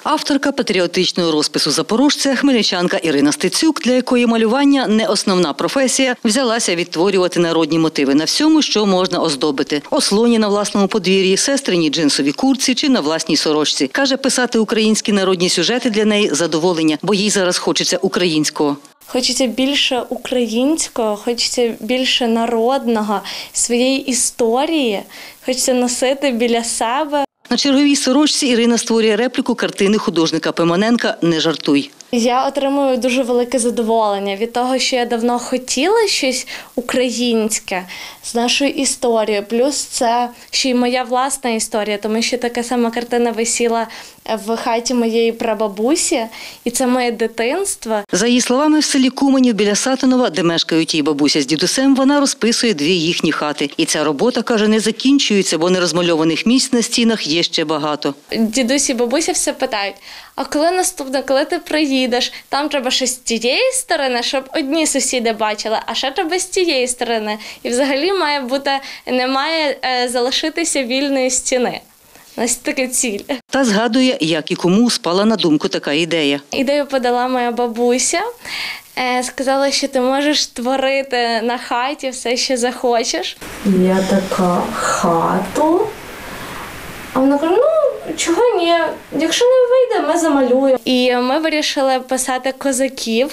Авторка патріотичного розпису запорожця, хмельничанка Ірина Стецюк, для якої малювання – не основна професія, взялася відтворювати народні мотиви на всьому, що можна оздобити. Ослоні на власному подвір'ї, сестриній джинсовій куртці чи на власній сорочці. Каже, писати українські народні сюжети для неї – задоволення, бо їй зараз хочеться українського. Хочеться більше українського, хочеться більше народного, своєї історії, хочеться носити біля себе. На черговій сорочці Ірина створює репліку картини художника Пимоненка «Не жартуй». Я отримую дуже велике задоволення від того, що я давно хотіла щось українське з нашою історією. Плюс це ще й моя власна історія, тому що така сама картина висіла в хаті моєї прабабусі, і це моє дитинство. За її словами, в селі Куменів біля Сатинова, де мешкають її бабуся з дідусем, вона розписує 2 їхні хати. І ця робота, каже, не закінчується, бо нерозмальованих місць на стінах є ще багато. Дідусь і бабуся все питають, а коли наступне, коли ти приїдеш, там треба ще з тієї сторони, щоб одні сусіди бачили, а ще треба з тієї сторони. І взагалі не має залишитися вільної стіни. У нас така ціль. Та згадує, як і кому спала на думку така ідея. Ідею подала моя бабуся. Сказала, що ти можеш творити на хаті все, що захочеш. Я така, хату? А вона каже, чого ні, якщо не вийде, ми замалюємо. І ми вирішили писати козаків,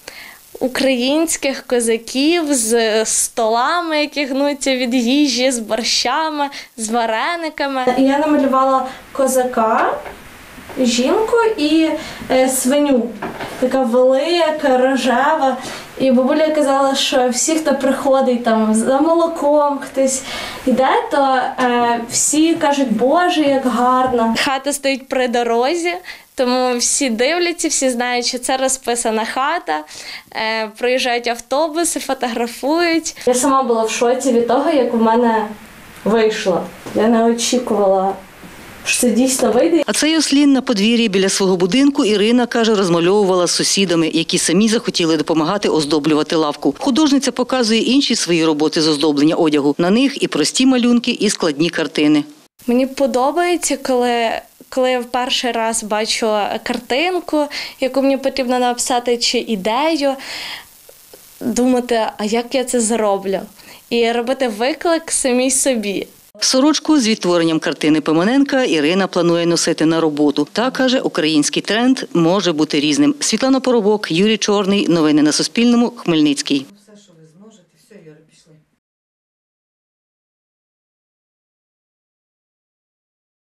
українських козаків з столами, які гнуться від їжі, з борщами, з варениками. Я намалювала козака, жінку і свиню. Така велика, рожева. І бабуля казала, що всі, хто приходить там за молоком, хтось йде, то всі кажуть, Боже, як гарно. Хата стоїть при дорозі, тому всі дивляться, всі знають, що це розписана хата. Приїжджають автобуси, фотографують. Я сама була в шоці від того, як у мене вийшло. Я не очікувала, що це дійсно вийде. А цей ослін на подвір'ї біля свого будинку Ірина, каже, розмальовувала з сусідами, які самі захотіли допомагати оздоблювати лавку. Художниця показує інші свої роботи з оздоблення одягу. На них і прості малюнки, і складні картини. Мені подобається, коли я в перший раз бачу картинку, яку мені потрібно написати, чи ідею, думати, а як я це зроблю? І робити виклик самій собі. Сорочку з відтворенням картини Пимоненка Ірина планує носити на роботу. Та, каже, український тренд може бути різним. Світлана Поробок, Юрій Чорний. Новини на Суспільному. Хмельницький.